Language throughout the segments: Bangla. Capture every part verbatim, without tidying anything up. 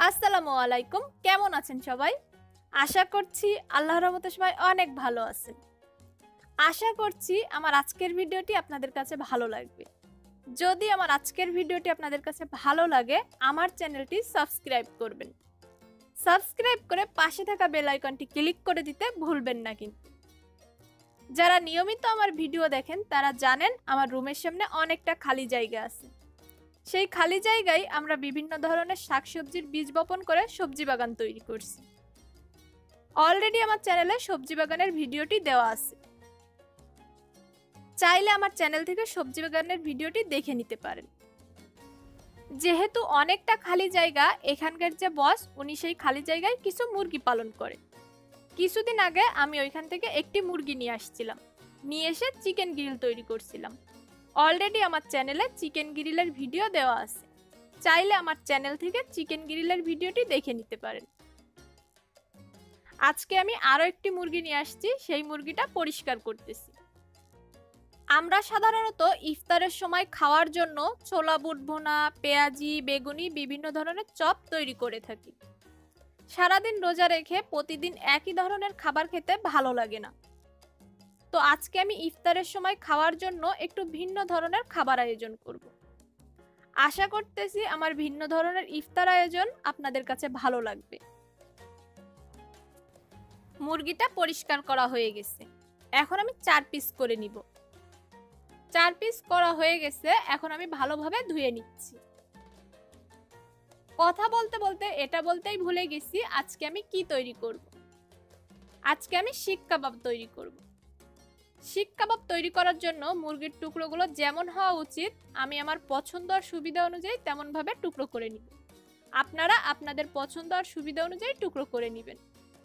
আসসালামু আলাইকুম, কেমন আছেন সবাই? আশা করছি আল্লাহর রহমতে সবাই অনেক ভালো আছেন। আশা করছি আমার আজকের ভিডিওটি আপনাদের কাছে ভালো লাগবে। যদি আমার আজকের ভিডিওটি আপনাদের কাছে ভালো লাগে, আমার চ্যানেলটি সাবস্ক্রাইব করবেন। সাবস্ক্রাইব করে পাশে থাকা বেল আইকনটি ক্লিক করে দিতে ভুলবেন না কিন্তু। যারা নিয়মিত আমার ভিডিও দেখেন তারা জানেন আমার রুমের সামনে অনেকটা খালি জায়গা আছে। সেই খালি জায়গায় আমরা বিভিন্ন ধরনের শাকসবজির বীজ বপন করে সবজি বাগান তৈরি করছি। অলরেডি আমার চ্যানেলে সবজি বাগানের ভিডিওটি দেওয়া আছে, চাইলে আমার চ্যানেল থেকে সবজি বাগানের ভিডিওটি দেখে নিতে পারেন। যেহেতু অনেকটা খালি জায়গা, এখানকার যে বস উনি সেই খালি জায়গায় কিছু মুরগি পালন করে। কিছুদিন আগে আমি ওইখান থেকে একটি মুরগি নিয়ে আসছিলাম, নিয়ে এসে চিকেন গ্রিল তৈরি করছিলাম। অলরেডি আমার চ্যানেলে চিকেন গ্রিলের ভিডিও দেওয়া আছে, চাইলে আমার চ্যানেল থেকে চিকেন গ্রিলের ভিডিওটি দেখে নিতে পারেন। আজকে আমি আরও একটি মুরগি নিয়ে আসছি, সেই মুরগিটা পরিষ্কার করতেছি। আমরা সাধারণত ইফতারের সময় খাওয়ার জন্য ছোলা বুট ভুনা, পেঁয়াজি, বেগুনি বিভিন্ন ধরনের চপ তৈরি করে থাকি। সারাদিন রোজা রেখে প্রতিদিন একই ধরনের খাবার খেতে ভালো লাগে না, তো আজকে আমি ইফতারের সময় খাওয়ার জন্য একটু ভিন্ন ধরনের খাবার আয়োজন করব। আশা করতেছি আমার ভিন্ন ধরনের ইফতার আয়োজন আপনাদের কাছে ভালো লাগবে। মুরগিটা পরিষ্কার করা হয়ে গেছে, এখন আমি চার পিস করে নিব। চার পিস করা হয়ে গেছে, এখন আমি ভালোভাবে ধুয়ে নিচ্ছি। কথা বলতে বলতে এটা বলতেই ভুলে গেছি, আজকে আমি কি তৈরি করব। আজকে আমি শিক কাবাব তৈরি করব। শিক কাবাব তৈরি করার জন্য মুরগির টুকরোগুলো যেমন হওয়া উচিত আমি আমার পছন্দ আর সুবিধা অনুযায়ী তেমনভাবে টুকরো করে নিব। আপনারা আপনাদের পছন্দ আর সুবিধা অনুযায়ী টুকরো করে নেবেন।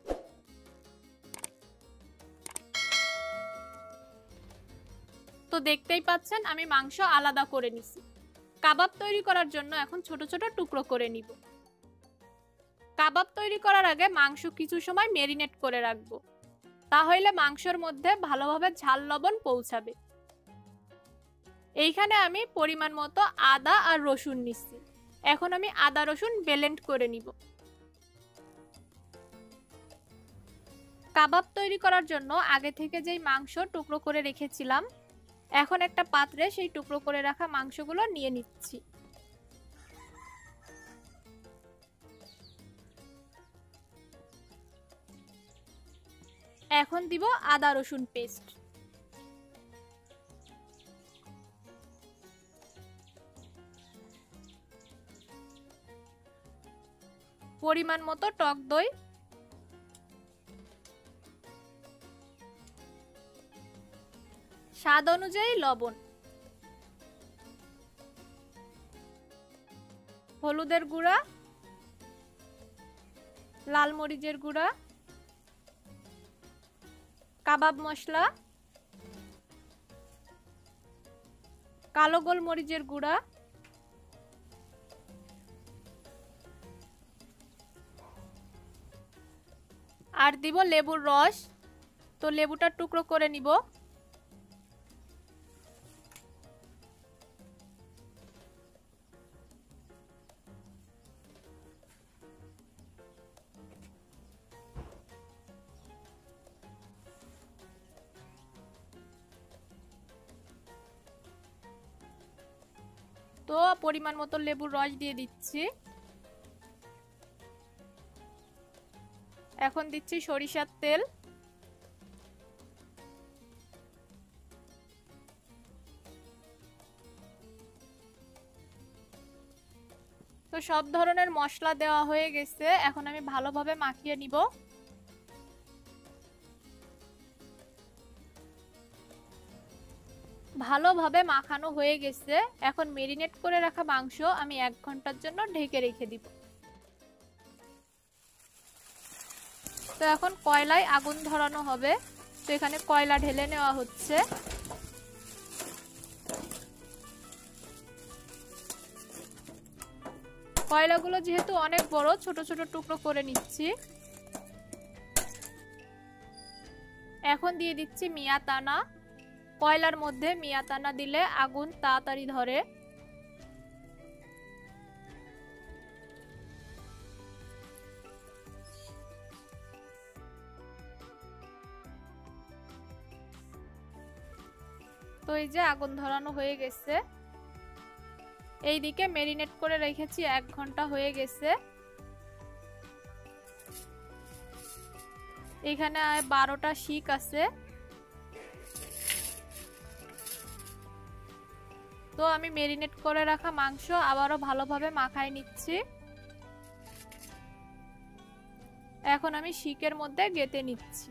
তো দেখতেই পাচ্ছেন আমি মাংস আলাদা করে নিছি। কাবাব তৈরি করার জন্য এখন ছোট ছোট টুকরো করে নিব। কাবাব তৈরি করার আগে মাংস কিছু সময় ম্যারিনেট করে রাখবো, তাহলে মাংসের মধ্যে ভালোভাবে ঝাল লবণ পৌঁছাবে। এইখানে আমি পরিমাণ মতো আদা আর রসুন নিচ্ছি। এখন আমি আদা রসুন ব্লেন্ড করে নিব। কাবাব তৈরি করার জন্য আগে থেকে যেই মাংস টুকরো করে রেখেছিলাম, এখন একটা পাত্রে সেই টুকরো করে রাখা মাংসগুলো নিয়ে নিচ্ছি। এখন দিব আদা রসুন পেস্ট। পরিমাণ মতো টক দই, স্বাদ অনুযায়ী লবণ, হলুদের গুঁড়া, লাল মরিচের গুঁড়া, কাবাব মশলা, কালো গোলমরিচের গুঁড়া, আর দিব লেবুর রস। তো লেবুটা টুকরো করে নিব। তো পরিমাণ মতো লেবুর রস দিয়ে দিচ্ছি। এখন দিচ্ছি সরিষার তেল। তো সব ধরনের মশলা দেওয়া হয়ে গেছে, এখন আমি ভালোভাবে মাখিয়ে নিব। ভালোভাবে মাখানো হয়ে গেছে, এখন মেরিনেট করে রাখা মাংস আমি এক ঘন্টার জন্য ঢেকে রেখে দিব। তো এখন কয়লায় আগুন ধরানো হবে, তো এখানে কয়লা ঢেলে নেওয়া হচ্ছে। কয়লাগুলো যেহেতু অনেক বড়, ছোট ছোট টুকরো করে নিচ্ছি। এখন দিয়ে দিচ্ছি মিয়াতানা। কয়লার মধ্যে মিয়াতানা দিলে আগুন তাড়াতাড়ি ধরে। তো এই যে আগুন ধরানো হয়ে গেছে। এইদিকে ম্যারিনেট করে রেখেছি, এক ঘন্টা হয়ে গেছে। এখানে বারোটা শিক আছে। তো আমি ম্যারিনেট করে রাখা মাংস আবারও ভালোভাবে মাখায় নিচ্ছি। এখন আমি শিকের মধ্যে গেঁথে নিচ্ছি।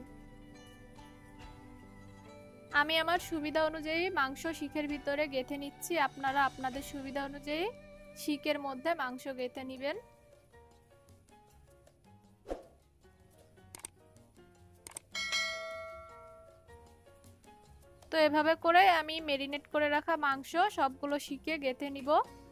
আমি আমার সুবিধা অনুযায়ী মাংস শিকের ভিতরে গেঁথে নিচ্ছি। আপনারা আপনাদের সুবিধা অনুযায়ী শিকের মধ্যে মাংস গেঁথে নেবেন। তো এভাবে করে আমি ম্যারিনেট করে রাখা মাংস সবগুলো শিকে গেঁথে নিব।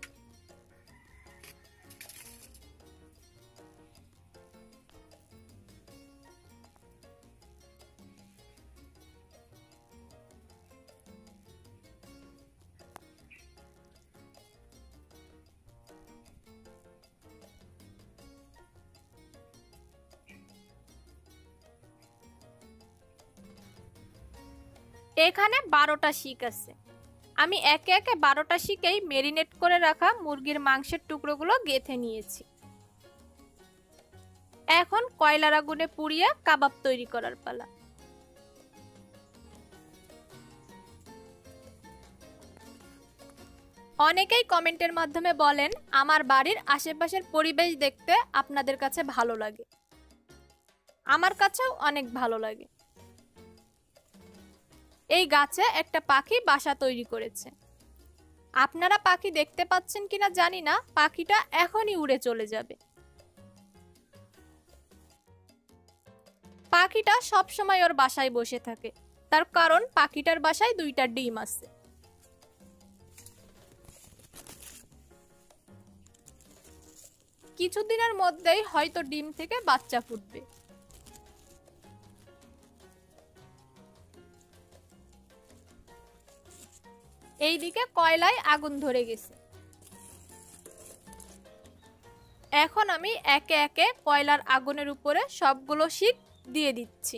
এখানে বারোটা শিক আছে। আমি একে একে বারোটা শিকেই ম্যারিনেট করে রাখা মুরগির মাংসের টুকরোগুলো গেঁথে নিয়েছি। এখন কয়লার আগুনে পুড়িয়ে কাবাব তৈরি করার পালা। অনেকেই কমেন্টের মাধ্যমে বলেন আমার বাড়ির আশেপাশের পরিবেশ দেখতে আপনাদের কাছে ভালো লাগে। আমার কাছেও অনেক ভালো লাগে। এই গাছে একটা পাখি বাসা তৈরি করেছে। আপনারা পাখি দেখতে পাচ্ছেন কিনা জানি না, পাখিটা এখনই উড়ে চলে যাবে। পাখিটা সব সময় ওর বাসায় বসে থাকে, তার কারণ পাখিটার বাসায় দুইটা ডিম আছে। কিছুদিনের মধ্যেই হয়তো ডিম থেকে বাচ্চা ফুটবে। এইদিকে কয়লায় আগুন ধরে গেছে। এখন আমি একে একে কয়লার আগুনের উপরে সবগুলো শিক দিয়ে দিচ্ছি।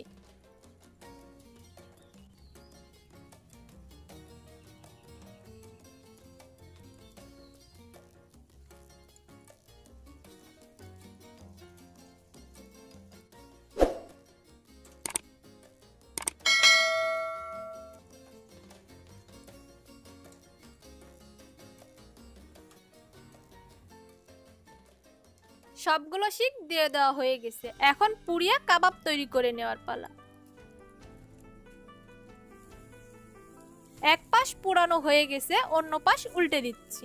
সবগুলো শিক দিয়ে দেওয়া হয়ে গেছে। এখন পুড়িয়ে কাবাব তৈরি করে নেওয়ার পালা। এক পাশ পুরানো হয়ে গেছে, অন্য পাশ উল্টে দিচ্ছি।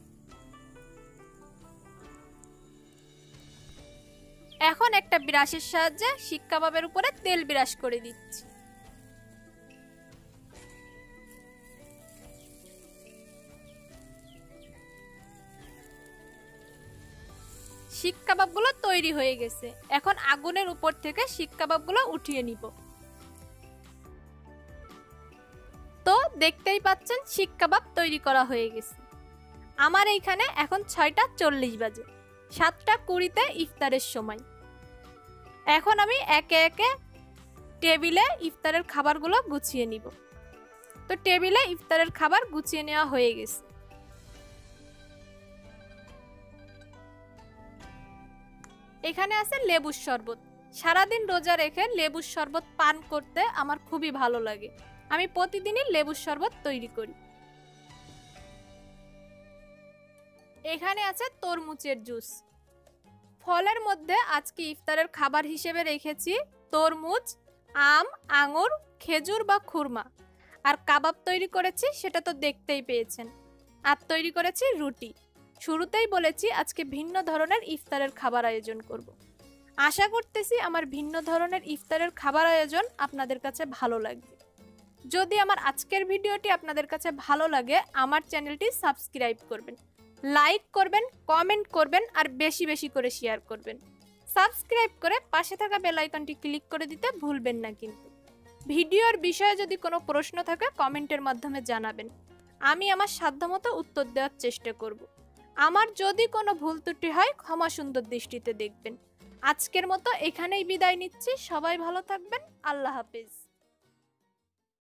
এখন একটা ব্রাশের সাহায্যে শিক কাবাবের উপরে তেল ব্রাশ করে দিচ্ছি। শিক কাবাবগুলো তৈরি হয়ে গেছে। এখন আগুনের উপর থেকে শিক কাবাবগুলো উঠিয়ে নিব। তো দেখতেই পাচ্ছেন শিক কাবাব তৈরি করা হয়ে গেছে। আমার এইখানে এখন ছয়টা চল্লিশ বাজে, সাতটা কুড়িতে ইফতারের সময়। এখন আমি একে একে টেবিলে ইফতারের খাবারগুলো গুছিয়ে নিব। তো টেবিলে ইফতারের খাবার গুছিয়ে নেওয়া হয়ে গেছে। এখানে আছে লেবুর শরবত। সারাদিন রোজা রেখে লেবুর শরবত পান করতে আমার খুবই ভালো লাগে। আমি প্রতিদিনই লেবুর শরবত তৈরি করি। এখানে আছে তরমুজের জুস। ফলের মধ্যে আজকে ইফতারের খাবার হিসেবে রেখেছি তরমুজ, আম, আঙুর, খেজুর বা খুরমা। আর কাবাব তৈরি করেছি, সেটা তো দেখতেই পেয়েছেন। আর তৈরি করেছি রুটি। শুরুতেই বলেছি আজকে ভিন্ন ধরনের ইফতারের খাবার আয়োজন করব। আশা করতেছি আমার ভিন্ন ধরনের ইফতারের খাবার আয়োজন আপনাদের কাছে ভালো লাগবে। যদি আমার আজকের ভিডিওটি আপনাদের কাছে ভালো লাগে, আমার চ্যানেলটি সাবস্ক্রাইব করবেন, লাইক করবেন, কমেন্ট করবেন আর বেশি বেশি করে শেয়ার করবেন। সাবস্ক্রাইব করে পাশে থাকা বেল আইকনটি ক্লিক করে দিতে ভুলবেন না কিন্তু। ভিডিওর বিষয়ে যদি কোনো প্রশ্ন থাকে কমেন্টের মাধ্যমে জানাবেন, আমি আমার সাধ্যমতো উত্তর দেওয়ার চেষ্টা করব। আমার যদি কোনো ভুল ত্রুটি হয় ক্ষমা সুন্দর দৃষ্টিতে দেখবেন। আজকের মতো এখানেই বিদায় নিচ্ছি। সবাই ভালো থাকবেন। আল্লাহ হাফেজ।